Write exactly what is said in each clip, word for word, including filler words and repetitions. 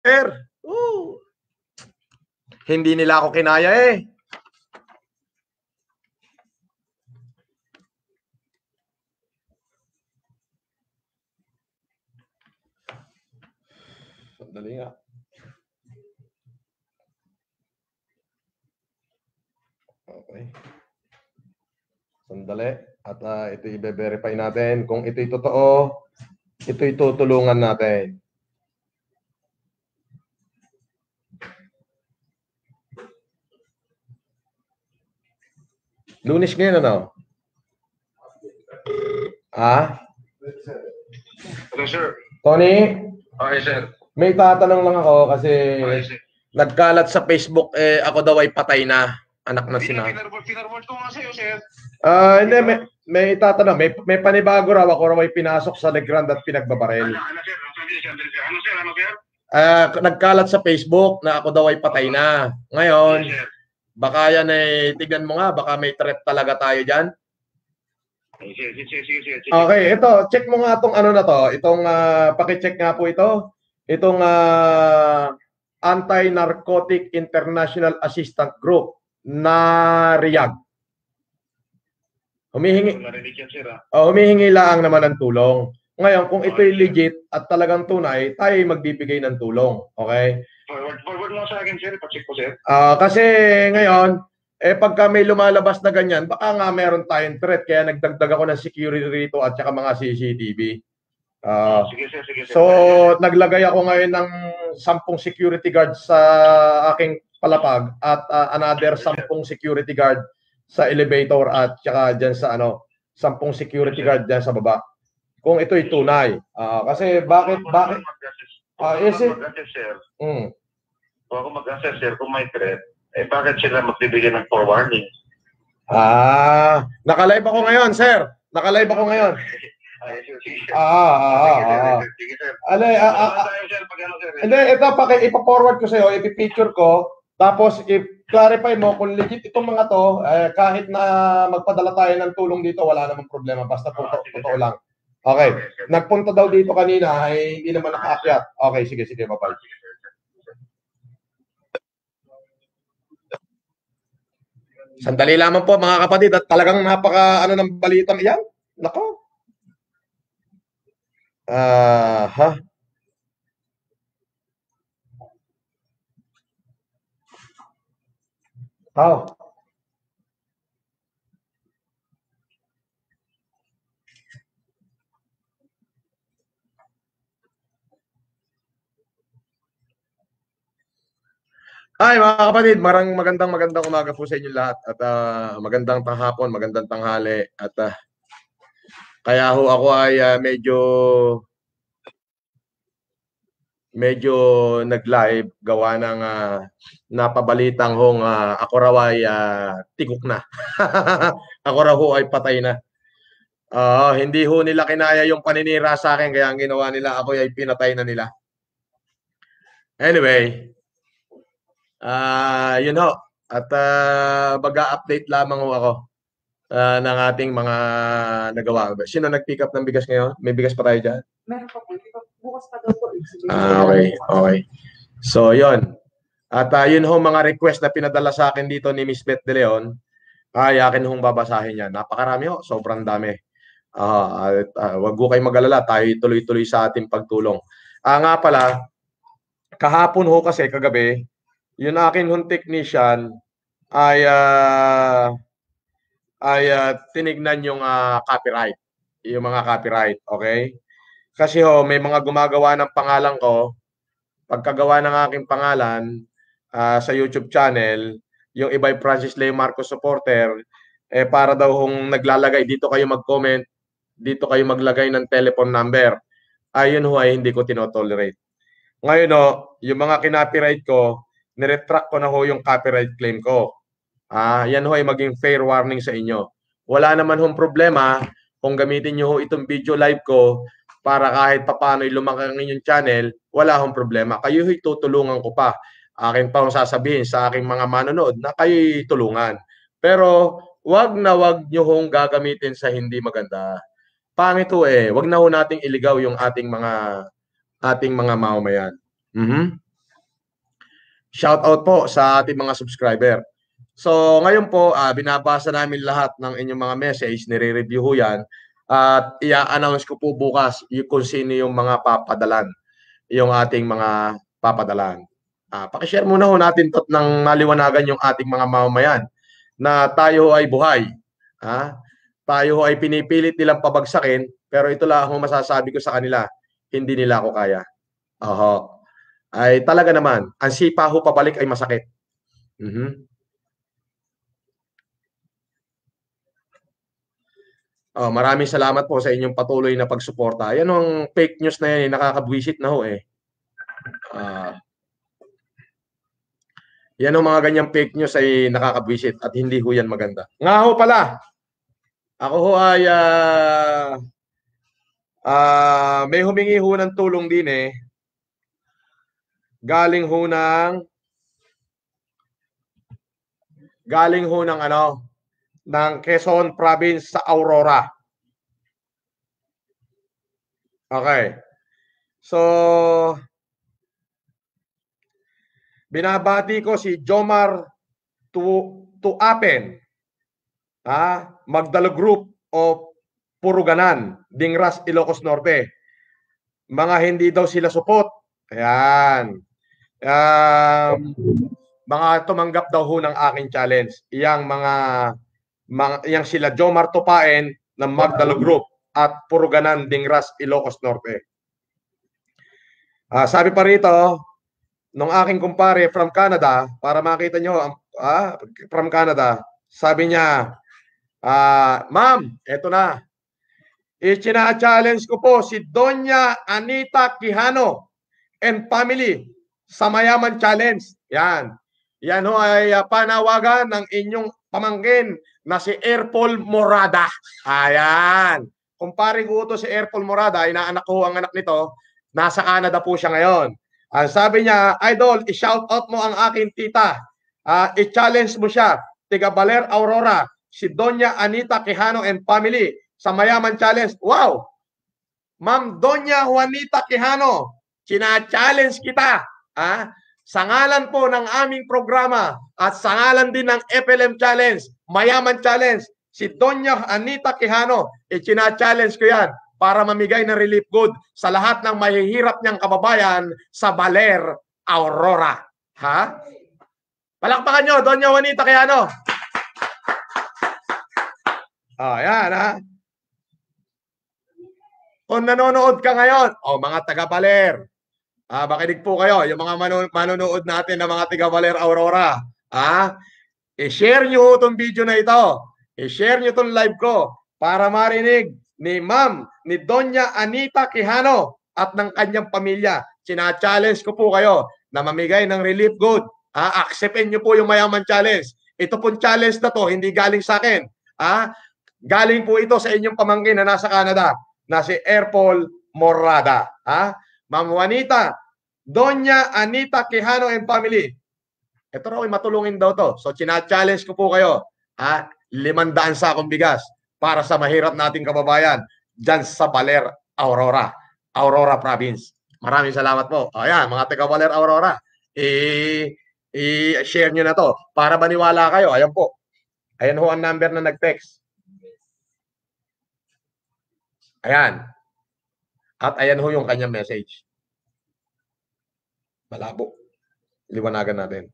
supporter. Uh, hindi nila ako kinaya eh. Sandali nga. Okay. Sandali. At uh, ito i-verify natin. Kung ito'y totoo, ito'y tutulungan natin. Lunes ngayon, ano? Ah? Hello, sir. Tony? Okay, sir. May tatanong lang ako kasi Okay, sir. nagkalat sa Facebook, eh, ako daw ay patay na. Anak na sina. Pinarword ko nga sa'yo, sir. Ah, hindi, may, may tatanong. May, may panibago raw. Ako raw ay pinasok sa Legrand at pinagbabaril. Ano, ano, sir? Ano, sir? Ano, sir? Ah, nagkalat sa Facebook na ako daw ay patay na. Ngayon, Yes, sir. baka yan eh, tignan mo nga, baka may threat talaga tayo dyan. Sige, sige, sige, sige, sige. Okay, ito, check mo nga itong ano na to. Itong, uh, pakicheck nga po ito. Itong uh, Anti-Narcotic International Assistant Group na RIAG. Humihingi, Narinig yan, sir, ah. oh, humihingi lang naman ng tulong. Ngayon, kung ito'y legit at talagang tunay, tayo magbibigay ng tulong. Okay? Forward, forward mo sa akin, sir. Pacheck ko, sir. Uh, kasi ngayon, eh pagka may lumalabas na ganyan, baka nga meron tayong threat. Kaya nagdagdag ako ng security rito at saka mga C C T V. Uh, sige, sir, sige, sir. So, naglagay ako ngayon ng sampung security guard sa aking palapag at uh, another sampung security guard sa elevator at saka dyan sa ano, sampung security guard dyan sa baba. Kung ito'y tunay. Uh, kasi bakit, bakit? Uh, is it? Sir. Mm. Kung ako mag-assess, sir, kung may threat, eh bakit sila magbibigay ng forwarding? Ah, nakalive ako ngayon, sir. Nakalive ako ngayon. Ay, sige, sige. Ah, ah, ah. Sige, sir. Ano, ah, ah, hindi, ito, paki, ipa-forward ko sa'yo, ipipicture ko, tapos i-clarify mo kung legit itong mga to, eh, kahit na magpadala tayo ng tulong dito, wala namang problema, basta totoo, totoo lang. Okay, nagpunta daw dito kanina, ay hindi naman nakaakyat. Okay, sige, sige, bye-bye. Sandali lamang po mga kapatid at talagang napaka ano ng balitang iyan. Nako. Ah, uh, ha. Oh. Hi mga kapatid, marang magandang magandang umaga po sa inyo lahat at uh, magandang tanghapon, magandang tanghali at uh, kaya ho ako ay uh, medyo medyo nag-live gawa ng uh, napabalitang hong uh, ako raw ay uh, tigok na. Ako raw ho ay patay na. Uh, hindi ho nila kinaya yung paninira sa akin kaya ang ginawa nila ako ay pinatay na nila. Anyway, Ah, uh, yun ho. At uh, mag-update lamang ho ako uh, ng ating mga nagawa. Sino nag-pick up ng bigas ngayon? May bigas pa tayo dyan? Meron pa po. Bukas pa daw po. Ah, okay. Okay. So, yun. At uh, yun ho mga request na pinadala sa akin dito ni Miss Beth De Leon. Ay, akin hong babasahin yan. Napakarami ho. Sobrang dami. Uh, at, uh, wag ho kayo mag-alala. Tayo tuloy-tuloy sa ating pagtulong. Ah, uh, nga pala, kahapon ho kasi, kagabi, yung akin hong technician ay uh, ay uh, tinignan yung uh, copyright, yung mga copyright, okay? Kasi ho, may mga gumagawa ng pangalan ko, pagkagawa ng aking pangalan uh, sa YouTube channel, yung iba'y Francis Leo Marcos supporter, eh para daw hong naglalagay, dito kayo mag-comment, dito kayo maglagay ng telephone number. Ayun ho ay hindi ko tinotolerate. Ngayon ho, yung mga kinopyright ko, niretract ko na ho yung copyright claim ko. Ah, yan ho ay maging fair warning sa inyo. Wala naman hong problema kung gamitin nyo ho itong video live ko para kahit papaano lumaki ang inyong channel, wala hong problema. Kayo ho'y tutulungan ko pa. Akin pa hong sasabihin sa aking mga manonood na kayo'y tulungan. Pero wag na wag nyo hong gagamitin sa hindi maganda. Pangit ho eh. Wag na ho nating iligaw yung ating mga ating mga mamamayan. Mhm. Shout out po sa ating mga subscriber. So ngayon po, uh, binabasa namin lahat ng inyong mga message, nire-review ho yan, at i-announce ko po bukas yung kung sino yung mga papadalan, yung ating mga papadalan. Uh, pakishare muna ho natin tot ng maliwanagan yung ating mga mamamayan na tayo ay buhay. Ha? Tayo ay pinipilit nilang pabagsakin, pero ito lang ang masasabi ko sa kanila, hindi nila ako kaya. Oho. Ay talaga naman, ang sipa ho pabalik ay masakit. Mm-hmm. Oh, maraming salamat po sa inyong patuloy na pagsuporta. Yan ang fake news na yan, eh, nakakabwisit na ho eh. Uh, yan ang mga ganyang fake news ay nakakabwisit at hindi ho yan maganda. Nga ho pala, ako ho ay uh, uh, may humingi ho ng tulong din eh. Galing ho ng galing ho ng ano, ng Quezon Province sa Aurora. Okay. So, binabati ko si Jomar tu Tuapen, ah, Magdalo Group o Puruganan, Dingras, Ilocos Norte. Mga hindi daw sila supot. Ayan. Um, mga tumanggap daw ho ng aking challenge. Iyang mga mga yang sila Jomar Tupaen ng Magdalo Group at Puruganan, Dingras, Ilocos Norte. Uh, sabi pa rito nung aking kumpare from Canada, para makita nyo ah, from Canada, sabi niya, uh, ma'am, eto na, ichina-challenge ko po si Doña Anita Quijano and family sa Mayaman Challenge. Yan. Yan ho ay uh, panawagan ng inyong pamangkin na si Erpol Morada. Ayan. Kumpare ko to si Erpol Morada, inaanak ko ang anak nito, nasa Canada po siya ngayon. Ang sabi niya, idol, i-shout out mo ang aking tita. Uh, i-challenge mo siya, tiga Baler Aurora, si Doña Anita Quijano and family sa Mayaman Challenge. Wow! Ma'am Doña Juanita Quijano, sina-challenge kita. Ah? Sa ngalan po ng aming programa at sa ngalan din ng F L M Challenge, Mayaman Challenge, si Doña Anita Quijano, i-challenge ko yan para mamigay ng relief good sa lahat ng mahihirap niyang kababayan sa Baler, Aurora. Ha? Palakpakan nyo, Doña Juanita Quijano. Oh, yan ha. Kung nanonood ka ngayon, o oh, mga taga-Baler, ah, makinig po kayo, yung mga manonood natin na mga taga-Baler, Aurora, ah, i-share nyo itong video na ito. I-share nyo itong live ko para marinig ni Ma'am, ni Doña Anita Quijano at ng kanyang pamilya. Sina-challenge ko po kayo na mamigay ng relief good. Ah, acceptin nyo po yung Mayaman Challenge. Ito pong challenge na to, hindi galing sa akin. Ah, galing po ito sa inyong pamangkin na nasa Canada, na si Erpol Morada. Ah, Ma'am Juanita, Doña Anita Quijano and family. Ito raw ay matulungin daw to. So, sina-challenge ko po kayo. Ah, limandaan sakong bigas para sa mahirap nating kababayan dyan sa Baler, Aurora. Aurora Province. Maraming salamat po. Ayan, mga taga Baler, Aurora. I-share nyo na to para maniwala kayo. Ayan po. Ayan ho ang number na nag-text. Ayan. At ayan ho yung kanyang message. Malabo. Liwanagan natin.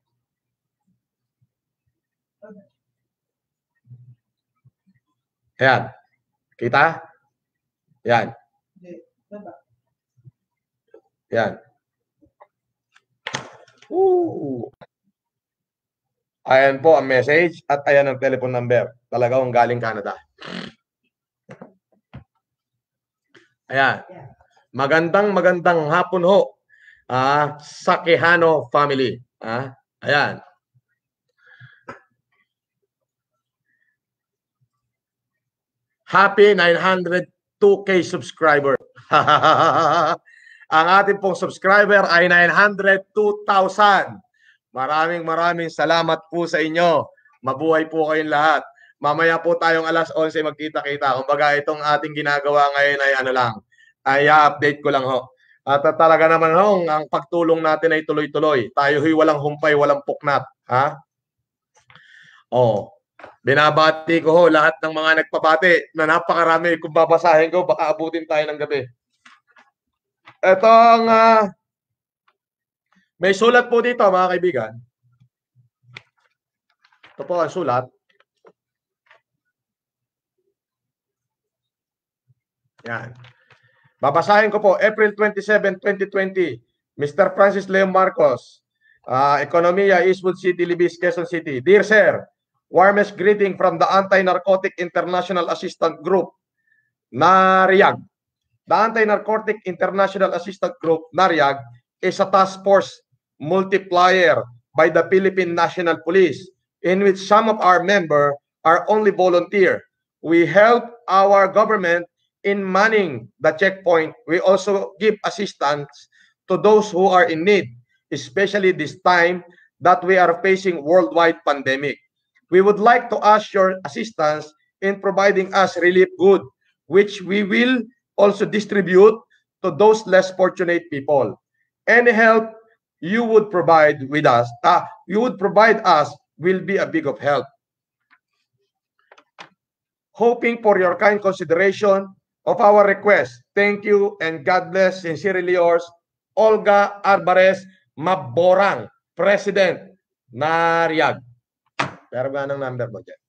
Ayan. Kita? Ayan. Ayan. Woo! Ayan po ang message at ayan ang telephone number. Talagang galing Canada. Ayan. Magandang magandang hapon ho ah, sa Quijano family. Ah, ayan. Happy nine hundred two K subscriber. Ang ating pong subscriber ay nine hundred two thousand. Maraming maraming salamat po sa inyo. Mabuhay po kayong lahat. Mamaya po tayong alas onse magkita-kita. Kumbaga itong ating ginagawa ngayon ay ano lang, ay update ko lang ho. At uh, talaga naman hong ang pagtulong natin ay tuloy-tuloy. Tayo huy walang humpay, walang puknat, ha? Oh. Binabati ko ho lahat ng mga nagpabati na napakarami. Kung babasahin ko, baka abutin tayo ng gabi. Ito ang uh, may sulat po dito, mga kaibigan. Ito po ang sulat. Yan. Babasahin ko po, April twenty-seventh, twenty twenty, Mister Francis Leo Marcos, uh, Economia, Eastwood City, Libis, Quezon City. Dear Sir, warmest greeting from the Anti-Narcotic International Assistance Group, NARIAG. The Anti-Narcotic International Assistance Group, NARIAG, is a task force multiplier by the Philippine National Police, in which some of our members are only volunteer. We help our government in manning the checkpoint. We also give assistance to those who are in need, especially this time that we are facing worldwide pandemic. We would like to ask your assistance in providing us relief goods, which we will also distribute to those less fortunate people. Any help you would provide with us, uh, you would provide us will be a big of help. Hoping for your kind consideration of our request. Thank you and God bless. Sincerely yours, Olga Alvarez Maborang, President, NARIAG. Pero ba ng number mo dyan?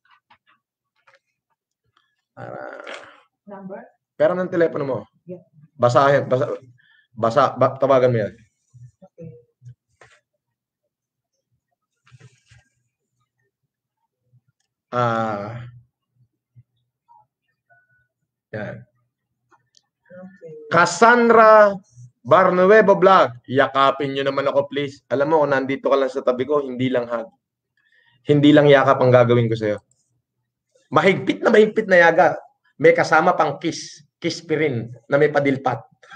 Uh, Number? pero ng telepono mo. Yeah. Basahin. Basa, basa, ba, tawagan mo yan. Okay. Ah. Yan. Okay. Cassandra Barnuevo Vlog. Yakapin nyo naman ako, please. Alam mo, kung nandito ka lang sa tabi ko, hindi lang hug. Hindi lang yakap ang gagawin ko sa'yo. Mahigpit na mahigpit na yaga. May kasama pang kiss. Kiss pa rin na may padilpat.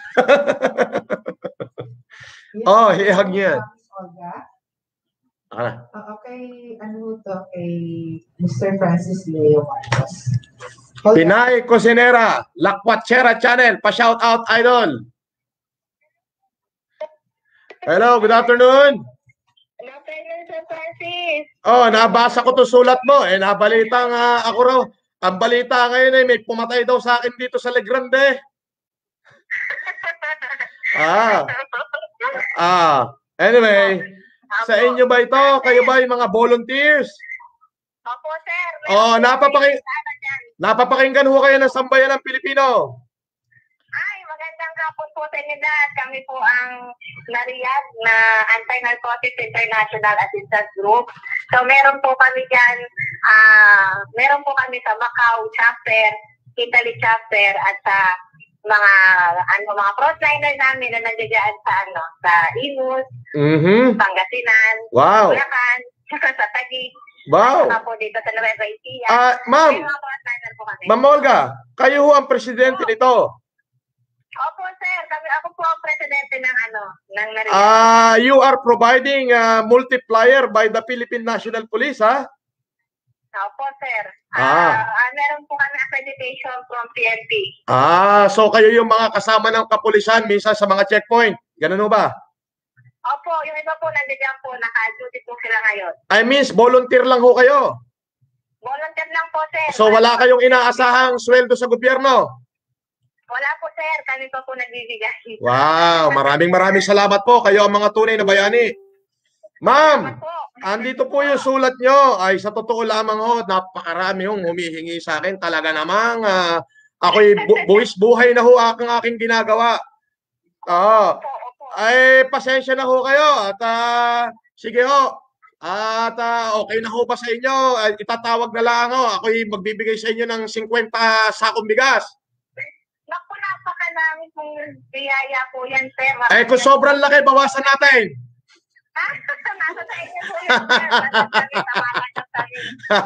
Yes, Oh, ihag nyo yan. Olga. Ano? Uh, okay, ano to kay Mister Francis Leo Marcos. Pinay Cosinera, Lakwachera Channel, pa-shout out idol. Hello, good afternoon. Good afternoon, Sir Francis. Oh, nabasa ko 'to sulat mo. Eh nabalita nga ako raw. Ang balita ngayon ay may pumatay daw sa akin dito sa Legrande. Ah. Ah. Anyway, sa inyo ba ito? Kayo ba yung mga volunteers? Opo, sir. Oh, napapaki Sana dyan. napapakinggan ho kayo ng sambayan ng Pilipino. Ay, magandang hapon po sa inyo lahat. Kami po ang NARIAG na Anti-Narcotics International Assistance Group. So, meron po kami dyan, ah, meron po kami sa Macau chapter, Italy chapter, at sa mga ano mga frontliner namin na nandiyan sa ano sa Imus, Mhm. Pangasinan, Wow. Bulacan, saka sa Taguig, Wow. saka po dito sa Nueva Ecija. Ah, May ma'am, mga frontliner po kami. Ma'am Olga, kayo ho ang presidente nito. Opo, sir. Kami, ako po ang presidente ng ano, ng NARIAG. Ah, you are providing a multiplier by the Philippine National Police, ha? Opo, sir. Ah. Ah, ah, meron po kami accreditation from P N P. Ah, so kayo yung mga kasama ng kapulisan minsan sa mga checkpoint. Ganun ho ba? Opo, yung iba po nandiyan po, naka-duty po sila ngayon. I mean, volunteer lang ho kayo. Volunteer lang po, sir. So wala kayong inaasahang sweldo sa gobyerno. Wala po, sir. Kami pa po nagbibigay. Wow, maraming maraming salamat po. Kayo ang mga tunay na bayani. Ma'am, Salamat po. andito po yung sulat nyo. Ay, sa totoo lamang ho, napakarami hong humihingi sa akin. Talaga namang uh, ako'y bu buwis buhay na ho ang aking ginagawa. Oo. Opo, opo. Ay, pasensya na ho kayo. At uh, sige ho. At uh, okay na ho ba sa inyo? Ay, itatawag na lang ho. Ako'y magbibigay sa inyo ng fifty sakong bigas. Naku, napakalami pong biyaya po yan, sir. Ay, kung sobrang laki, bawasan natin. Ah, nasa sa inyo po yan, sir. Nasa kami, tawagan na kami.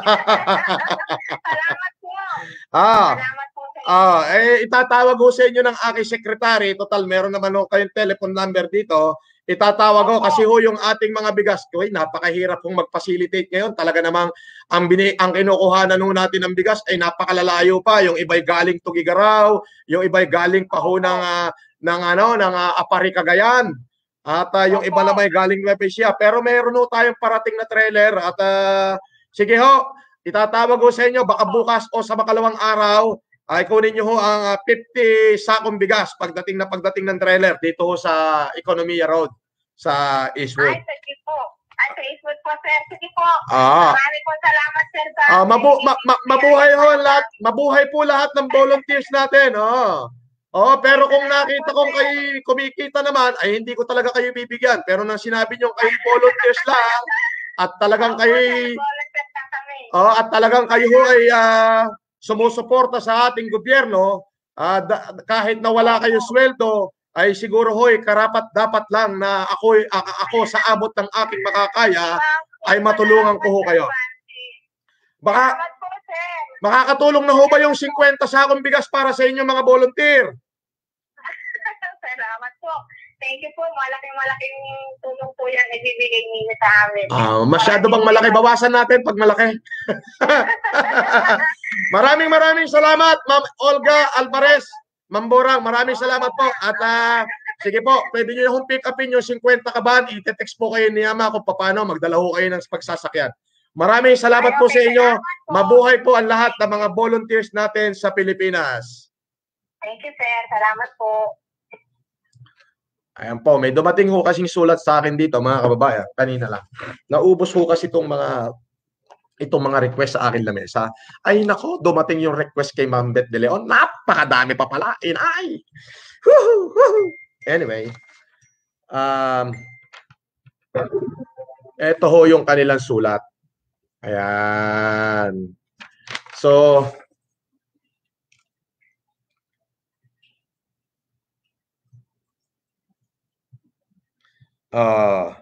Salamat po. Ah. Salamat po sa inyo. Ah, eh itatawag ho sa inyo ng aking secretary. Total, meron naman ho kayong telephone number dito. itatawag ko kasi ho yung ating mga bigas ko, ay napakahirap kong mag-facilitate ngayon. Talaga namang ang, bini, ang kinukuhanan ho natin ng bigas ay napakalalayo pa. Yung iba'y galing Tugigaraw, yung iba'y galing pa ho ng, uh, ng, ano, ng uh, Apari, Cagayan. At uh, yung iba naman ay galing Nueva Ecija. Pero meron ho tayong parating na trailer. At uh, sige ho, itatawag ho sa inyo, baka bukas o sa makalawang araw, ay kunin nyo ho ang uh, fifty sakong bigas pagdating na pagdating ng trailer dito ho sa Economia Road sa Eastwood. Ay, sige po. Ay, sa Eastwood po, sir. Sige po. Ah. Maraming po salamat, sir. Sa Ah, mabu ma ma mabuhay ho lahat, mabuhay po lahat ng volunteers natin. Oh. Oh, pero kung nakita kong kayo kumikita naman, ay hindi ko talaga kayo bibigyan. Pero nang sinabi niyo kayo volunteers lang at talagang kayo Oh, at talagang kayo ay uh, sumusuporta sa ating gobyerno, uh, da, kahit na wala kayo sweldo, ay siguro hoy karapat dapat lang na ako uh, ako sa abot ng aking makakaya ay matulungan ko ho kayo. Baka makakatulong na ho ba yung fifty sakong bigas para sa inyo mga volunteer? Salamat po. Thank you po. Malaking malaking tulong po yan ibibigay niyo sa amin. Ah, masyado bang malaki? Bawasan natin pag malaki. Maraming maraming salamat, Ma'am Olga Alvarez. Ma'am Borang, maraming salamat po. At uh, sige po, pwede nyo yung pick upin yung fifty kaban. I-text po kayo ni Ama kung paano magdala ho kayo ng pagsasakyan. Maraming salamat po sa inyo. Mabuhay po ang lahat ng mga volunteers natin sa Pilipinas. Thank you, sir. Salamat po. Ayan po, may dumating ho kasing sulat sa akin dito, mga kababayan, kanina lang. Naubos ho kasi itong mga itong mga request sa akin na mesa. Ay nako, dumating yung request kay Ma'am Beth De Leon. Napakadami pa pala. Inay! Woohoo! Woohoo! Anyway, um, eto ho yung kanilang sulat. Ayan. So, Uh,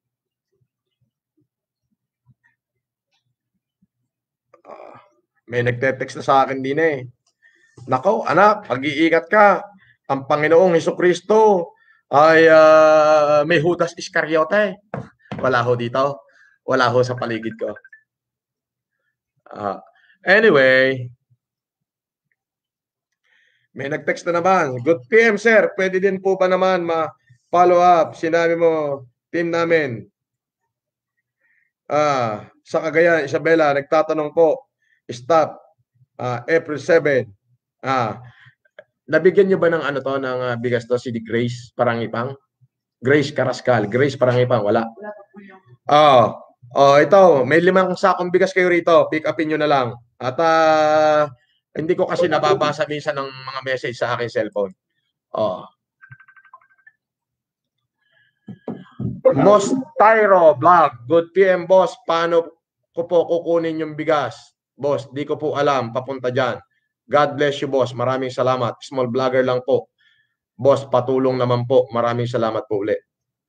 uh, may nagte-text na sa akin din eh. Nako, anak, pag-iingat ka. Ang Panginoong Hesukristo ay uh, may Judas Iscariote. Wala ho dito. Wala ho sa paligid ko. Uh, anyway, may nag-text na naman. Good P M, sir. Pwede din po ba naman ma follow up, sinabi mo, team namin. Ah, sa Cagayan, Isabela, nagtatanong po, stop, ah, April seventh. Ah, nabigyan niyo ba ng ano to, ng uh, bigas to, si Grace Parangipang? Grace Carrascal, Grace Parangipang, wala. Oh, oh, ito, may limang sakong bigas kayo rito, pick upin niyo na lang. At uh, hindi ko kasi nababasa minsan ng mga message sa aking cellphone. Oh. Most Tyro Vlog, good P M boss, paano ko po kukunin yung bigas? Boss, di ko po alam, papunta dyan. God bless you boss, maraming salamat. Small vlogger lang po. Boss, patulong naman po, maraming salamat po ulit.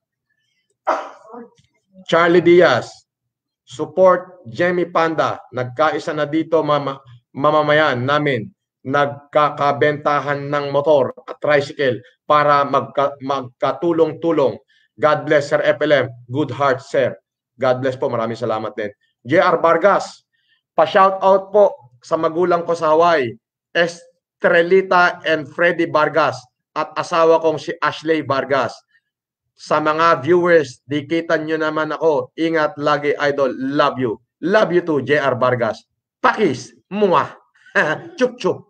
Charlie Diaz, support Jamie Panda, nagkaisa na dito mama, mamamayan namin, nagkakabentahan ng motor at tricycle para magka, magkatulong-tulong. God bless, Sir F L M. Good heart, sir. God bless po. Maraming salamat din. J R Vargas, pa-shout out po sa magulang ko sa Hawaii, Estrelita and Freddy Vargas, at asawa kong si Ashley Vargas. Sa mga viewers, dikitan nyo naman ako. Ingat lagi, idol. Love you. Love you too, J R Vargas. Pakis. Mua. Chup chup.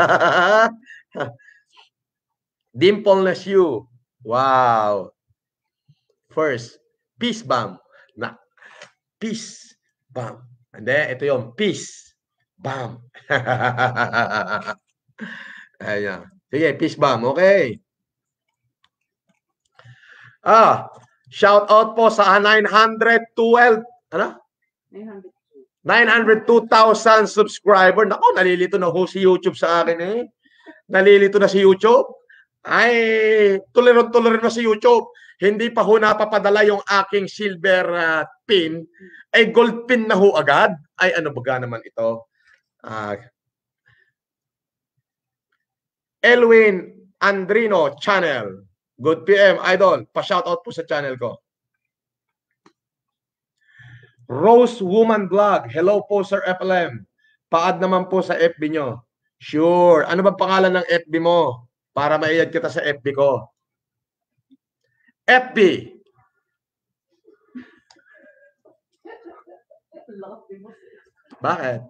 Dimpleness you. Wow. First, peace bomb. Na, peace bomb. Hindi, ito yung peace bomb. Ayan. Sige, peace bomb. Okay. Ah, shout out po sa nine hundred twelve, ano? nine hundred two thousand subscriber. Nako, nalilito na ho si YouTube sa akin eh. Nalilito na si YouTube. Ay, tuliron-tuliron na si YouTube. Hindi pa ho napapadala yung aking silver uh, pin. Ay, gold pin na ho agad. Ay, ano ba naman ito? Uh, Elwin Andrino Channel. Good P M, Idol. Pa-shoutout po sa channel ko. Rose Woman Vlog. Hello po, Sir F L M. Pa-add naman po sa F B nyo. Sure. Ano ba pangalan ng F B mo? Para ma-add kita sa F B ko. F B. Bakit?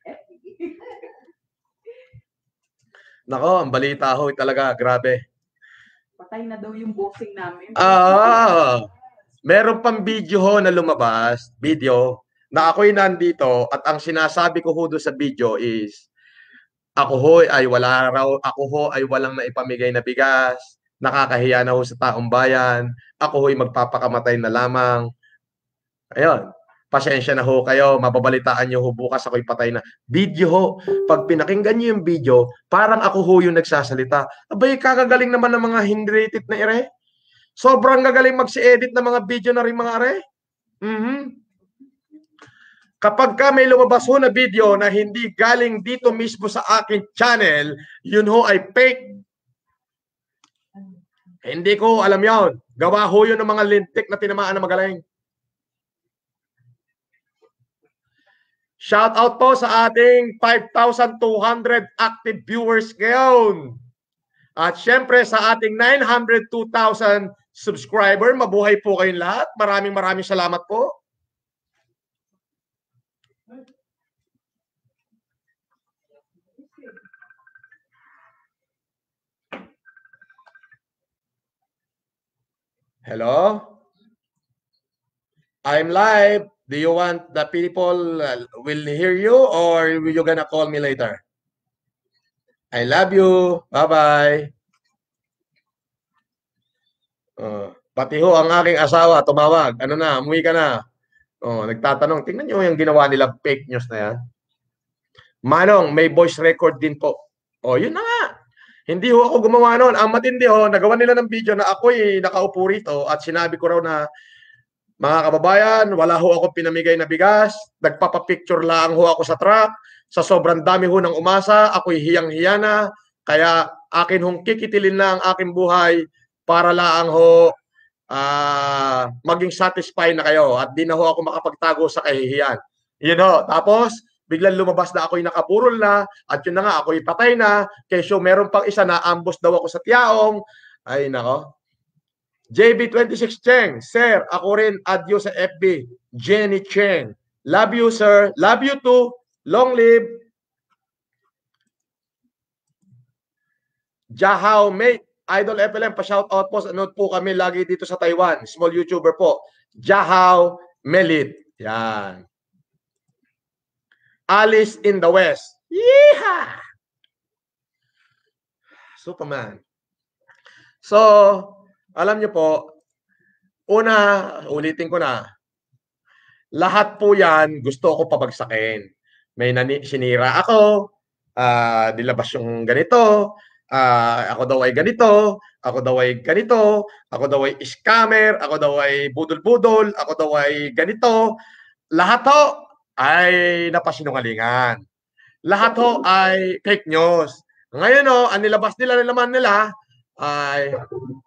Nako, ang balita ho talaga, grabe. Patay na daw yung boxing namin. Ah, meron pang video ho na lumabas, video, na ako'y nandito at ang sinasabi ko ho doon sa video is, ako ho ay wala raw, ako ho ay walang naipamigay na bigas, nakakahiya na ho sa taong bayan, ako ho'y magpapakamatay na lamang. Ayun. Pasensya na ho kayo, mababalitaan nyo ho bukas ako'y patay na. Video ho, pag pinakinggan nyo yung video, parang ako ho yung nagsasalita. Abay, kakagaling naman ng mga hindi-rated na ere. Sobrang gagaling mag-si-edit ng mga video na rin mga ere. Mm-hmm. Kapag ka may lumabas ho na video na hindi galing dito mismo sa aking channel, yun ho ay fake. Hindi ko alam yun. Gawa ho yun ng mga lintik na tinamaan na magaling. Shout out po sa ating five thousand two hundred active viewers ngayon. At syempre sa ating nine hundred two thousand subscriber, mabuhay po kayong lahat. Maraming maraming salamat po. Hello? I'm live. Do you want the people uh, will hear you or will you gonna call me later? I love you. Bye-bye. Uh, pati ho ang aking asawa tumawag. Ano na, umuwi ka na. Oh, nagtatanong. Tingnan niyo yung ginawa nila fake news na yan. Manong, may voice record din po. Oh, yun na nga. Hindi ho ako gumawa noon. Ang matindi ho, nagawa nila ng video na ako'y nakaupo rito at sinabi ko raw na mga kababayan, wala ho akong pinamigay na bigas. Nagpapapicture lang ho ako sa truck. Sa sobrang dami ho ng umasa, ako'y hiyang-hiya na. Kaya akin hong kikitilin na ang aking buhay para lang ho uh, maging satisfied na kayo. At di na ho ako makapagtago sa kahihiyan. Yun ho. Tapos, biglang lumabas na ako'y nakaburol na. At yun na nga, ako'y patay na. Kesyo meron pang isa na ambos daw ako sa tiyaong. Ay, nako. J B twenty-six Cheng, Sir, ako rin adyo sa F B. Jenny Cheng. Love you, sir. Love you too. Long live. Jahao, mate. Idol F L M, pa-shout out po. Anood po kami lagi dito sa Taiwan. Small YouTuber po. Jahao Melit. Yan. Alice in the West. Yeehaw! Superman. So, alam niyo po, una, ulitin ko na, lahat po yan gusto ko pabagsakin. May nani, sinira ako, uh, nilabas yung ganito, uh, ako daw ay ganito, ako daw ay ganito, ako daw ay scammer, ako daw ay budol-budol, ako daw ay ganito. Lahat ho ay napasinungalingan. Lahat ho ay fake news. Ngayon ho, ang nilabas nila naman nila ay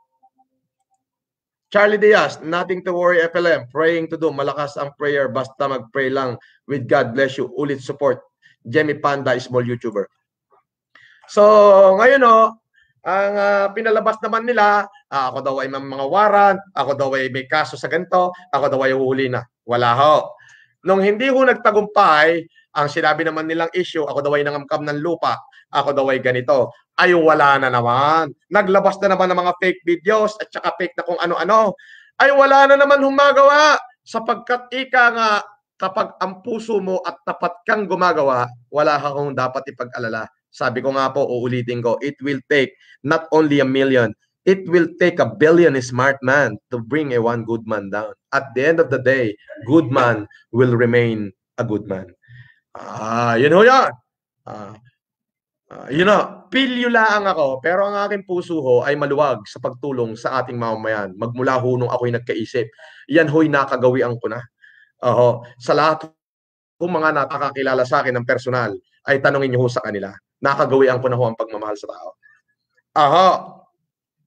Charlie Diaz, nothing to worry F L M. Praying to do. Malakas ang prayer. Basta mag-pray lang. With God bless you. Ulit support. Jemmy Panda, small YouTuber. So, ngayon o, ang uh, pinalabas naman nila, uh, ako daw ay may mga warrant, ako daw ay may kaso sa ganito, ako daw ay uhuli na. Wala ho. Nung hindi ho nagtagumpay, ang sinabi naman nilang issue, ako daw ay nangamkam ng lupa, ako daw ay ganito. Ay wala na naman. Naglabas na naman ng mga fake videos at saka fake na kung ano-ano. Ay wala na naman humagawa. Sapagkat ika nga, kapag ang puso mo at tapat kang gumagawa, wala kang dapat ipag-alala. Sabi ko nga po, uulitin ko, it will take not only a million, it will take a billion smart man to bring a one good man down. At the end of the day, good man will remain a good man. Ah, yun ho yan. Ah, Uh, you know, pilyo lang ako, pero ang aking puso ho ay maluwag sa pagtulong sa ating mamamayan. Magmula ho nung ako'y nagkaisip. Yan ho'y nakagawian ko na. Uh, sa lahat ng mga nakakakilala sa akin ng personal, ay tanongin niyo ho sa kanila. Nakagawian ko na ho ang pagmamahal sa tao. Aha.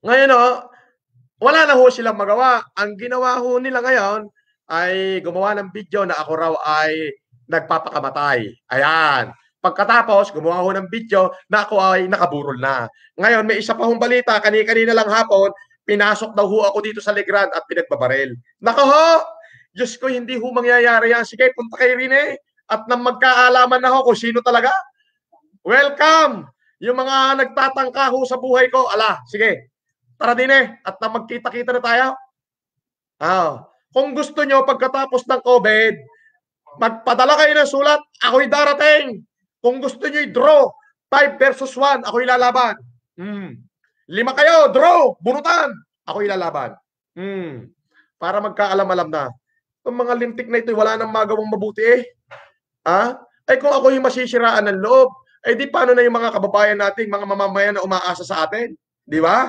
Ngayon oh, wala na ho silang magawa. Ang ginawa ho nila ngayon ay gumawa ng video na ako raw ay nagpapakamatay. Ayan. Pagkatapos, gumawa ho ng video na ako ay nakaburol na. Ngayon, may isa pa hong balita, kani-kanina lang hapon, pinasok daw ho ako dito sa Legrand at pinagbabaril. Nako ho! Diyos ko, hindi ho mangyayari yan. Sige, punta kay Rene at nang magkaalaman na ho kung sino talaga. Welcome! Yung mga nagtatangka ho sa buhay ko, ala, sige, tara din eh, at na magkita-kita na tayo. Ah, kung gusto nyo, pagkatapos ng COVID, magpadala kayo ng sulat, ako'y darating. Kung gusto nyo i-draw, five versus one, ako'y lalaban. Hmm. Lima kayo, draw, bunutan, ako'y lalaban. Hmm. Para magkaalam-alam na. Yung mga lintik na ito, wala nang magawang mabuti eh. Ah? Ay kung ako yung masisiraan ng loob, eh di paano na yung mga kababayan nating, mga mamamayan na umaasa sa atin? Di ba?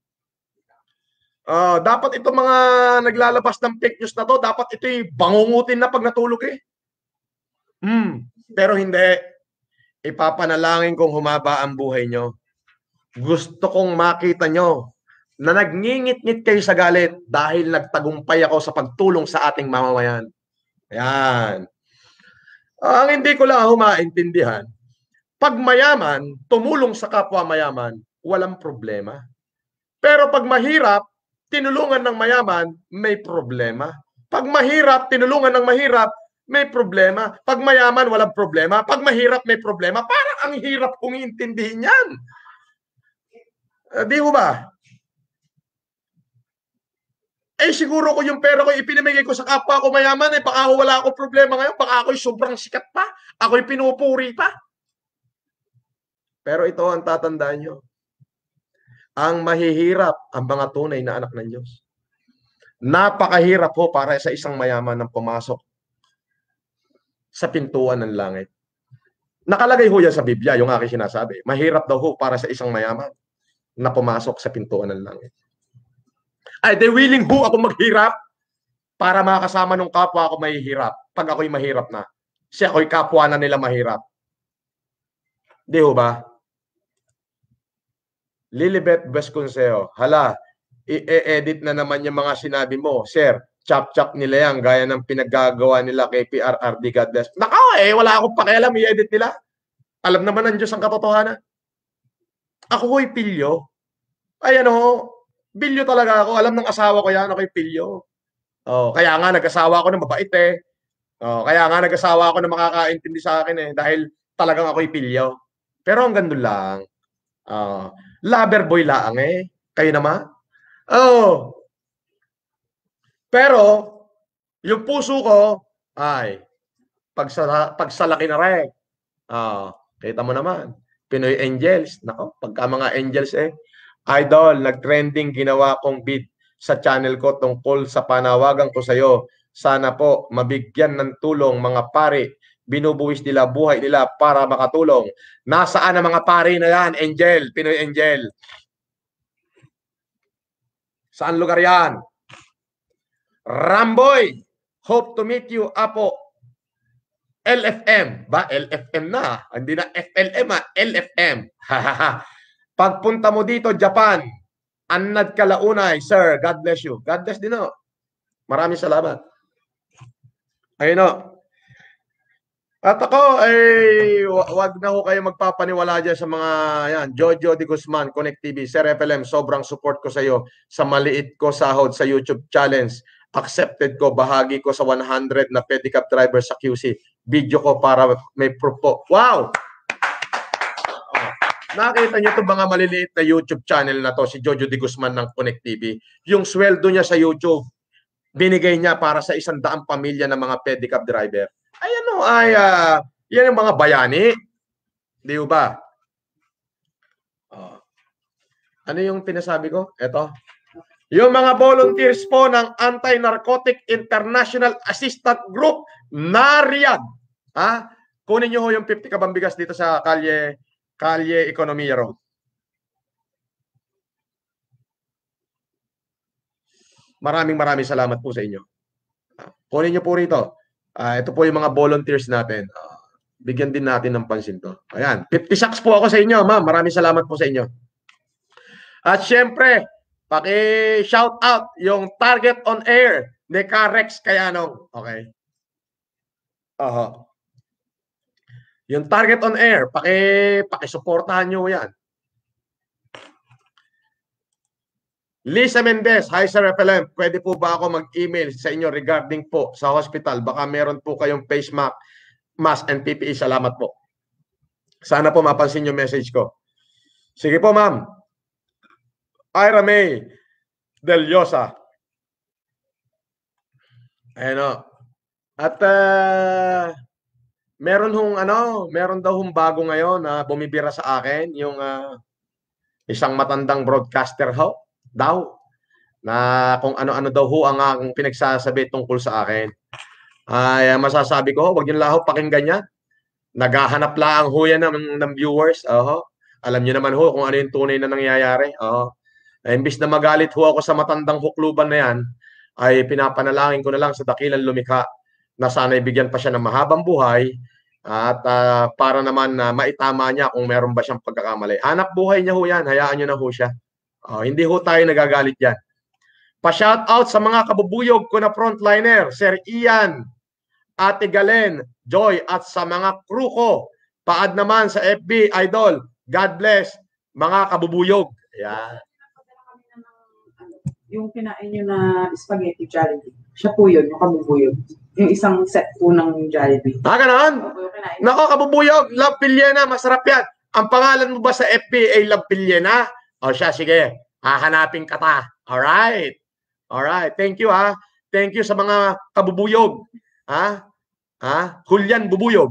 Uh, dapat itong mga naglalabas ng fake news na to, dapat ito'y bangungutin na pag natulog eh. Hmm. Pero hindi. Ipapanalangin kong humaba ang buhay nyo. Gusto kong makita nyo na nagngingit-ngit kayo sa galit dahil nagtagumpay ako sa pagtulong sa ating mamamayan. Ayan. Ang hindi ko lang humaintindihan, pag mayaman, tumulong sa kapwa mayaman, walang problema. Pero pag mahirap, tinulungan ng mayaman, may problema. Pag mahirap, tinulungan ng mahirap, may problema. Pag mayaman, walang problema. Pag mahirap, may problema. Parang ang hirap kong intindihin yan. Uh, di ho ba? Eh siguro ko yung pera ko ipinamigay ko sa kapwa ko mayaman, eh baka wala akong problema ngayon, baka ako'y sobrang sikat pa, ako'y pinupuri pa. Pero ito ang tatandaan nyo. Ang mahihirap ang mga tunay na anak ng Diyos. Napakahirap ho para sa isang mayaman ng pumasok sa pintuan ng langit. Nakalagay ho yan sa Biblia, yung aking sinasabi. Mahirap daw ho para sa isang mayaman na pumasok sa pintuan ng langit. Ay, they willing ho ako maghirap para makasama ng kapwa ako mahihirap pag ako'y mahirap na. Kasi ako'y kapwa na nila mahirap. Di ho ba? Lilibet Vasconceo, hala, i-edit na naman yung mga sinabi mo. Sir, chop-chop nila yan, gaya ng pinaggagawa nila kay P R R D, God bless. Naka, eh, wala akong pakialam, i-edit nila. Alam naman ng Diyos ang katotohanan. Ako ho'y pilyo. Ay, ano, pilyo talaga ako. Alam ng asawa ko yan, ako'y pilyo. Oh, kaya nga, nag-asawa ako na mabait eh. Oh, kaya nga, nag-asawa ako na makakaintindi sa akin eh, dahil talagang ako'y pilyo. Pero hanggang doon lang. Oh, lover boy lang eh. Kayo naman? Oh. Pero, yung puso ko, ay, pagsala, pagsalaki na rin. Ah, kita mo naman. Pinoy Angels. Nako, pagka mga Angels eh. Idol, nag-trending ginawa kong bid sa channel ko tungkol sa panawagan ko sa iyo. Sana po mabigyan ng tulong mga pari. Binubuwis nila buhay nila para makatulong. Nasaan ang mga pari na yan? Angel, Pinoy Angel. Saan lugar yan? Ramboy, hope to meet you, Apo. L F M. Ba? L F M na. Hindi na F L M ah. L F M. Pagpunta mo dito, Japan, Annad Kalaunay, sir, God bless you. God bless din o. Maraming salamat. Ayun o. At ako, ay, wag na ho kayo magpapaniwala dyan sa mga, yan, Jojo de Guzman, Connect T V, Sir F L M, sobrang support ko sa iyo sa maliit ko sahod sa YouTube challenge. Accepted ko, bahagi ko sa one hundred na pedicab driver sa Q C. Video ko para may proof po. Wow! Oh, nakita niyo ito mga maliliit na YouTube channel na to, si Jojo de Guzman ng Connect T V. Yung sweldo niya sa YouTube, binigay niya para sa isang daang pamilya ng mga pedicab driver. Ay ano, ay, uh, yan yung mga bayani. Di ba? Oh. Ano yung pinasabi ko? Ito. Yung mga volunteers po ng Anti-Narcotic International Assistant Group, NARIAG. Ha? Kunin nyo ho yung fifty kabambigas dito sa Kalye, Kalye Economia Road. Maraming maraming salamat po sa inyo. Kunin nyo po rito. Uh, ito po yung mga volunteers natin. Uh, bigyan din natin ng pansin to. Ayan. fifty sacks po ako sa inyo, ma'am. Maraming salamat po sa inyo. At syempre, paki-shout out yung target on air ni Carex Kayanong. Okay. Oho. Yung target on air, paki paki-suportahan niyo 'yan. Lisa Mendez, hi Sir F L M, pwede po ba ako mag-email sa inyo regarding po sa hospital? Baka meron po kayong face mask, mask and P P E. Salamat po. Sana po mapansin yung message ko. Sige po, ma'am. Ira May Del Llosa. Ayan o. At uh, meron hong ano, meron daw hong bago ngayon na bumibira sa akin, yung uh, isang matandang broadcaster ho, daw, na kung ano-ano daw ho ang aking pinagsasabi tungkol sa akin. Ay uh, masasabi ko, wag niyo lang ho pakinggan yan. Naghahanap lang ho yan ng, ng viewers. Oho. Alam niyo naman ho kung ano yung tunay na nangyayari. Oho. Eh, imbis na magalit ho ako sa matandang hukluban na yan, ay pinapanalangin ko na lang sa dakilang lumikha na sana ibigyan pa siya ng mahabang buhay at uh, para naman na uh, maitama niya kung meron ba siyang pagkakamali. Hanap buhay niya ho yan. Hayaan niyo na ho siya. Oh, hindi ho tayo nagagalit yan. Pa-shout out sa mga kabubuyog ko na frontliner, Sir Ian, Ate Galen, Joy, at sa mga crew ko. Paad naman sa F B, Idol. God bless, mga kabubuyog. Yan. Yung kinain nyo na spaghetti Jollibee. Siya po yun, yung kabubuyog. Yung isang set po ng Jollibee. Ah, ganoon? Nako, kabubuyog, Love Villena, masarap yan. Ang pangalan mo ba sa F B ay Love Villena? O siya, sige. Hahanapin ka ta. Alright. Alright. Thank you, ha. Thank you sa mga kabubuyog. Ha? Ha? Julian Bubuyog.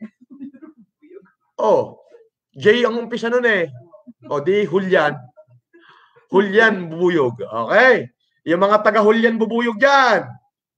Oh. J ang umpisa nun eh. O di, Julian. Julian Bubuyog. Okay. Yung mga taga Julian Bubuyog dyan.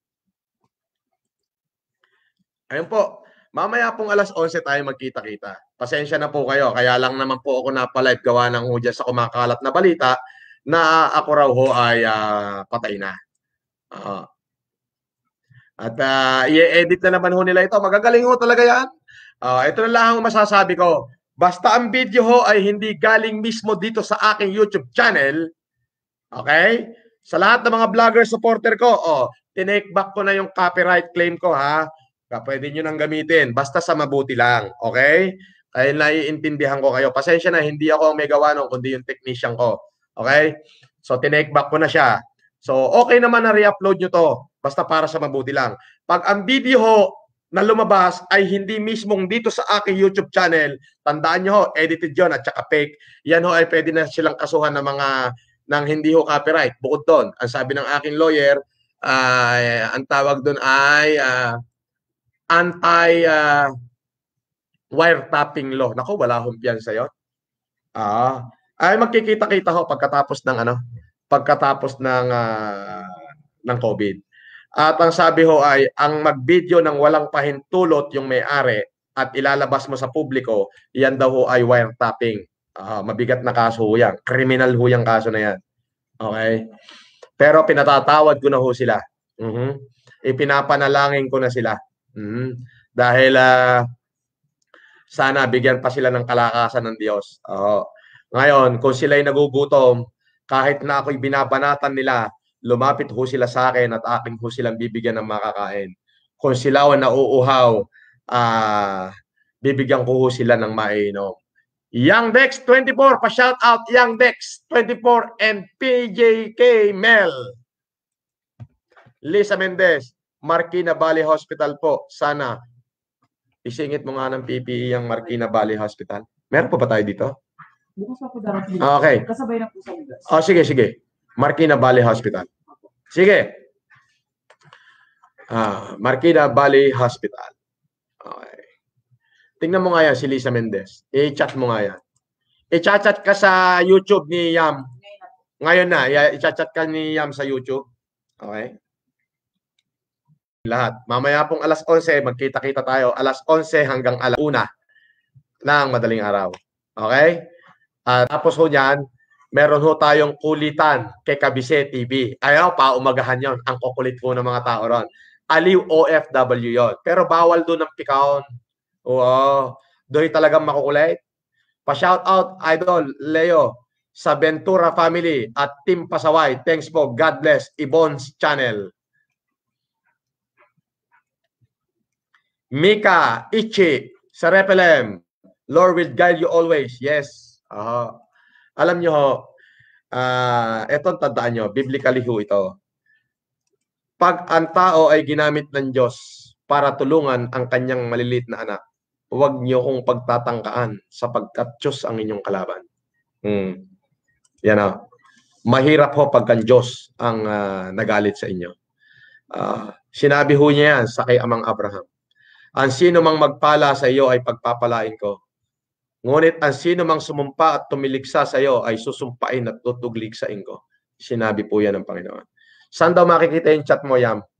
Ayun po. Mamaya pong alas onse tayo magkita-kita. Pasensya na po kayo. Kaya lang naman po ako napalive gawa ng hudya sa kumakalat na balita na ako raw ho ay uh, patay na. Uh, at uh, i-edit na naman ho nila ito. Magagaling ho talaga yan. Uh, ito na lang ang masasabi ko. Basta ang video ho ay hindi galing mismo dito sa aking YouTube channel. Okay? Sa lahat ng mga vlogger supporter ko, oh, tinake back ko na yung copyright claim ko, ha? Pwede nyo nang gamitin. Basta sa mabuti lang. Okay? Kaya naiintindihan ko kayo. Pasensya na, hindi ako ang may gawa nun, kundi yung technician ko. Okay? So, tinake back ko na siya. So, okay naman na re-upload nyo to. Basta para sa mabuti lang. Pag ang video ho na lumabas ay hindi mismong dito sa aking YouTube channel, tandaan nyo ho, edited yun at saka fake. Yan ho ay pwede na silang kasuhan ng mga ng hindi ho copyright. Bukod doon, ang sabi ng aking lawyer, uh, ang tawag doon ay uh, anti uh, wiretapping law. Nako, wala hong piyansa yun. Ah, ay magkikita-kita ho pagkatapos ng ano, pagkatapos ng uh, ng COVID. At ang sabi ho ay ang mag-video ng walang pahintulot yung may-ari at ilalabas mo sa publiko, yan daw ho ay wiretapping. Uh, mabigat na kaso ho yan. Criminal ho yung kaso na yan. Okay? Pero pinatatawad ko na ho sila. Uh-huh. Ipinapanalangin ko na sila. Uh-huh. Dahil uh, sana bigyan pa sila ng kalakasan ng Diyos. Uh, ngayon, kung sila'y nagugutom, kahit na ako'y binabanatan nila, lumapit ho sila sa akin at aking ho silang bibigyan ng makakain. Kung sila o nauuhaw, uh, bibigyan ko ho sila ng mainom. Young Dex twenty-four, pa-shout out Young Dex twenty-four and P J K Mel. Lisa Mendez, Marikina Valley Hospital po. Sana isingit mo nga ng P P E yung Marikina Valley Hospital. Meron pa ba tayo dito? Bukas pa po darating. Okay. Kasabay na po sa lugar. Oh, sige, sige. Marikina Valley Hospital. Sige. Ah, Marikina Valley Hospital. Okay. Tingnan mo nga yan si Lisa Mendez. I-chat mo nga yan. I-chat ka sa YouTube ni Yam. Ngayon na. I-chat ka ni Yam sa YouTube. Okay. Lahat. Mamaya pong alas onse, magkita-kita tayo. Alas onse hanggang alas una ng madaling araw. Okay? At tapos ho niyan, meron ho tayong kulitan kay Kabise T V. Ayaw, paumagahan yon. Ang kukulit po ng mga tao ron. Aliw O F W yon. Pero bawal doon ng pikaon. Oo. Doon talagang makukulit. Pa-shout out, Idol, Leo. sa Ventura family at Team Pasaway. Thanks po. God bless. Ibon's channel. Mika, Ichi, sa Repelem. Lord will guide you always. Yes. Uh, alam nyo ho, uh, etong tandaan nyo, biblically ho ito. Pag ang tao ay ginamit ng Diyos para tulungan ang kanyang maliliit na anak, huwag nyo kong pagtatangkaan sapagkat Diyos ang inyong kalaban. Hmm. Yan o. Mahirap ho pagka Diyos ang uh, nagalit sa inyo. Uh, sinabi ho niya yan sa kay Amang Abraham. Ang sino mang magpala sa iyo ay pagpapalain ko. Ngunit ang sino mang sumumpa at tumiligsa sa iyo ay susumpain at tutugligsain ko. Sinabi po yan ng Panginoon. Saan daw makikita yung chat mo, Yam?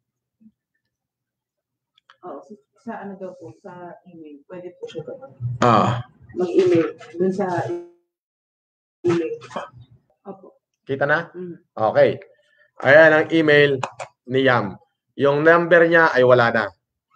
Oh, sa, sa ano daw po, sa email. Pwede po siya doon. Ah. Mag-email. Dun sa email. Opo. Kita na? Mm. Okay. Ayan ang email ni Yam. Yung number niya ay wala na.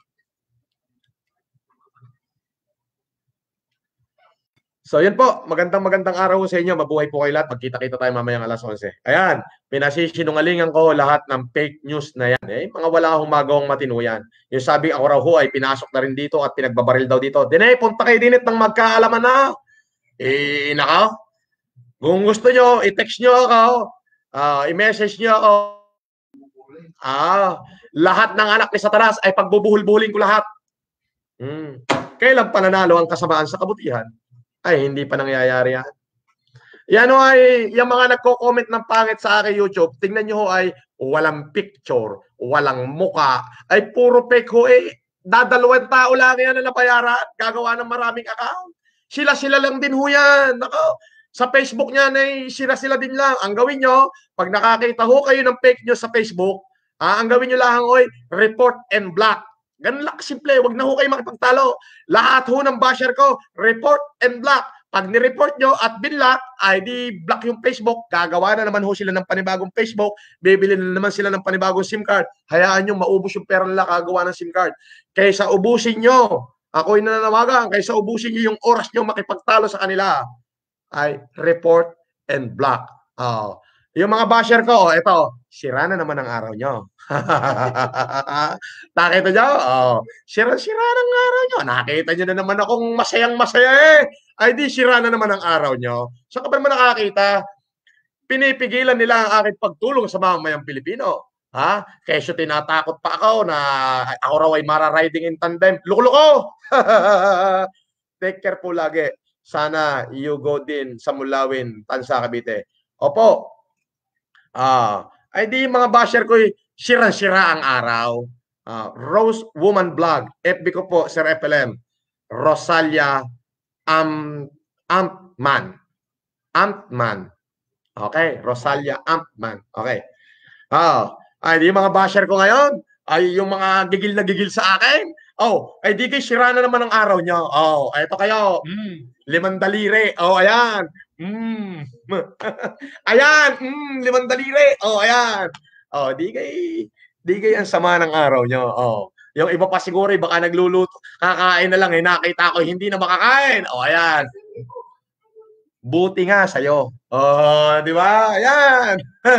So, yun po. Magandang magandang araw sa inyo. Mabuhay po kayo lahat. Magkita-kita tayo mamayang alas onse. Ayan. Pinasisinungalingan ko lahat ng fake news na yan. Eh, mga wala akong magawang matino yan. Yung sabi ako raw ho ay pinasok na rin dito at pinagbabaril daw dito. Dine, punta kayo dinit ng magkaalaman na. Eh, naka. Kung gusto nyo, i-text nyo ako. Uh, i-message nyo ako. Ah, lahat ng anak ni Satanas ay pagbubuhol-buhuling ko lahat. Hmm. Kailan pananalo ang kasamaan sa kabutihan? Ay, hindi pa nangyayari yan. Yan o ay, yung mga nagko-comment ng pangit sa akin YouTube, tingnan nyo ho ay walang picture, walang muka, ay puro fake ho eh. Dadalawang tao lang yan na nabayaran, gagawa ng maraming account. Sila-sila lang din ho yan. Nako, sa Facebook niyan ay sila-sila din lang. Ang gawin nyo, pag nakakita ho kayo ng fake news sa Facebook, ah, ang gawin nyo lang hoy, report and block. Ganun lang simple, wag na ho kayo makipagtalo. Lahat ho ng basher ko, report and block. Pag ni-report nyo at binlock, ay di block yung Facebook. Gagawa na naman ho sila ng panibagong Facebook. Bibili na naman sila ng panibagong SIM card. Hayaan nyo, maubos yung pera nila kagawa ng SIM card. Kaysa ubusin nyo, ako'y nananawagan, kaysa ubusin nyo yung oras nyo makipagtalo sa kanila, ay report and block. Oh. Yung mga basher ko, oh, ito, sira na naman ang araw nyo. Nakita nyo? Oh, sira-sira ng araw nyo. Nakita nyo na naman akong masayang-masaya eh. Ay di, sira na naman ang araw nyo. So, kapag mo nakakita, pinipigilan nila ang aking pagtulong sa mamamayang Pilipino. Ha? Kesyo tinatakot pa ako na ako raw ay mara-riding in tandem. Luko-luko! Take care po lagi. Sana you go din sa Mulawin, Tansa, Cavite. Opo. Ah, ay di mga basher ko, sira-sira ang araw. Ah, Rose Woman Vlog, F B ko po, Sir F L M. Rosalia Am Ampman. Ampman. Okay, Rosalia Ampman. Okay. Ah, ay di mga basher ko ngayon, ay yung mga gigil na gigil sa akin. Oh, ay di kayo sira na naman ang araw nyo. Oh, eto kayo. Mm, limang daliri. Oh, ayan. Mm. Ayan, mm, limang daliri. Oh, ayan. Oh, di kay di kay ang sama ng araw nyo. Oh. Yung iba pa siguro baka nagluluto, kakain na lang eh, nakita ko hindi na makakain. Oh, ayan. Buti nga sa'yo. Oh, di ba? Ayan.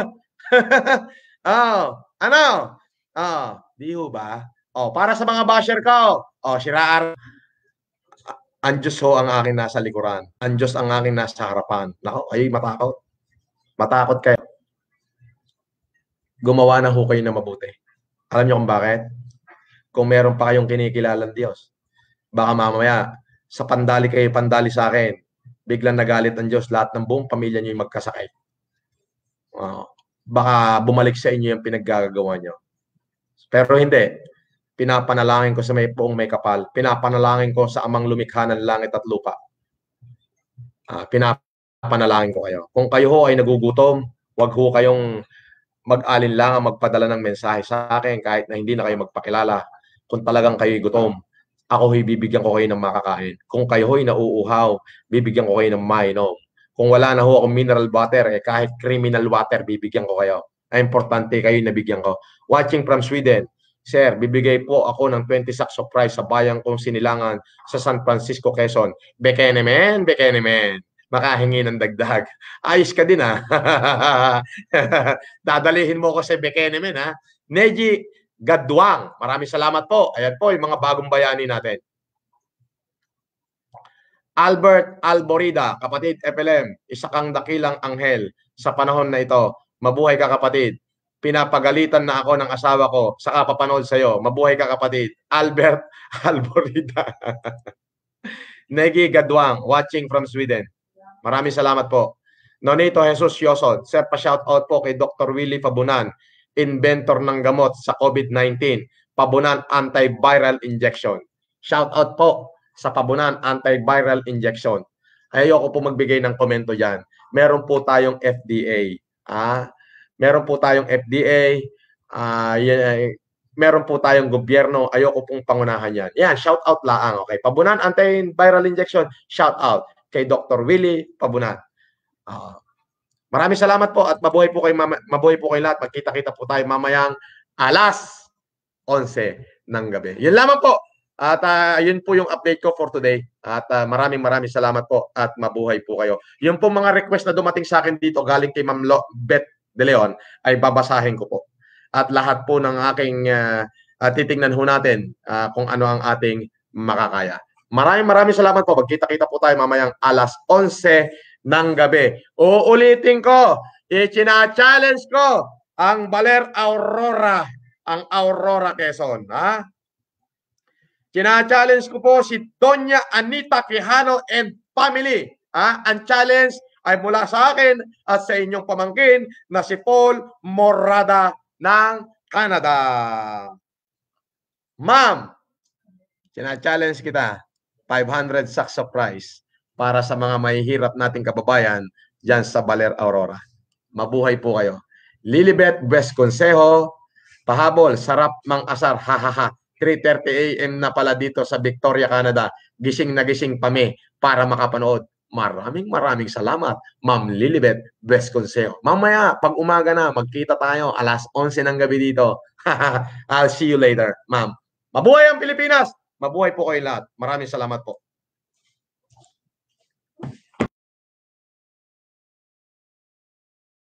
Oh, ano? Oh, di ho ba? Oh, para sa mga basher ko. Oh, siraan. Ang Diyos ho ang akin nasa likuran. Ang Diyos ang akin nasa harapan. Nako, ay matakot. Matakot kayo. Gumawa na ho kayo na mabuti. Alam niyo kung bakit? Kung meron pa kayong kinikilalang Diyos, baka mamaya, sa pandali kayo, pandali sa akin, biglang nagalit ang Diyos, lahat ng buong pamilya niyo yung magkasakit. Uh, baka bumalik sa inyo yung pinaggagawa niyo. Pero hindi. Pinapanalangin ko sa may poong may kapal. Pinapanalangin ko sa amang lumikha ng langit at lupa. Uh, pinapanalangin ko kayo. Kung kayo ho ay nagugutom, wag ho kayong mag-alinlangan magpadala ng mensahe sa akin kahit na hindi na kayo magpakilala. Kung talagang kayo gutom, ako ho'y bibigyan ko kayo ng makakain. Kung kayo ho'y nauuhaw, bibigyan ko kayo ng mainom. Kung wala na ho akong mineral water, eh, kahit criminal water, bibigyan ko kayo. Ay importante kayo nabigyan ko. Watching from Sweden, Sir, bibigay po ako ng twenty sacks of rice sa bayan kong Sinilangan sa San Francisco, Quezon. Bekene men, bekene men. makahingi ng dagdag. Ayos ka din, ha? Dadalihin mo ko sa Bekenemen, ha? Neji Gadwang, maraming salamat po. Ayan po yung mga bagong bayani natin. Albert Alborida, kapatid F L M, isa kang dakilang anghel sa panahon na ito. Mabuhay ka, kapatid. Pinapagalitan na ako ng asawa ko, saka papanood sa'yo. Mabuhay ka, kapatid. Albert Alborida. Negi Gadwang, watching from Sweden. Maraming salamat po. Nonito Jesus Yosod, sir, pa-shoutout po kay Doctor Willie Pabunan, inventor ng gamot sa COVID nineteen, Pabunan antiviral injection. Shoutout po sa Pabunan antiviral injection. Ayoko po magbigay ng komento diyan. Meron po tayong F D A. Ah, meron po tayong F D A. Ah, uh, meron po tayong gobyerno. Ayoko pong pangunahan yan. Yan, shoutout lang. Okay, Pabunan antiviral injection, shoutout kay Doctor Willie Pabunan. Uh, maraming salamat po at mabuhay po kayo, mabuhay po kayo lahat. Magkita-kita po tayo mamayang alas onse ng gabi. Yun lamang po. At uh, yun po yung update ko for today. At uh, maraming maraming salamat po at mabuhay po kayo. Yung po mga request na dumating sa akin dito galing kay Ma'am Beth De Leon ay babasahin ko po. At lahat po ng aking uh, uh, titingnan ho natin uh, kung ano ang ating makakaya. Maraming maraming salamat po. Magkita-kita po tayo mamayang alas onse ng gabi. Uulitin ko, ichina-challenge ko ang Baler Aurora, ang Aurora Quezon. Ha? China-challenge ko po si Doña Anita Quijano and family. Ha? Ang challenge ay mula sa akin at sa inyong pamangkin na si Paul Morada ng Canada. Ma'am, china-challenge kita. five hundred sacks of rice para sa mga mahihirap nating kababayan dyan sa Baler Aurora. Mabuhay po kayo. Lilibet West Consejo, pahabol, sarap mang asar, hahaha. three thirty a m na pala dito sa Victoria, Canada. Gising na gising pa me para makapanood. Maraming maraming salamat, Ma'am Lilibet West Consejo. Mamaya, pag umaga na, magkita tayo alas onse ng gabi dito. I'll see you later, ma'am. Mabuhay ang Pilipinas! Mabuhay po kayo lahat. Maraming salamat po.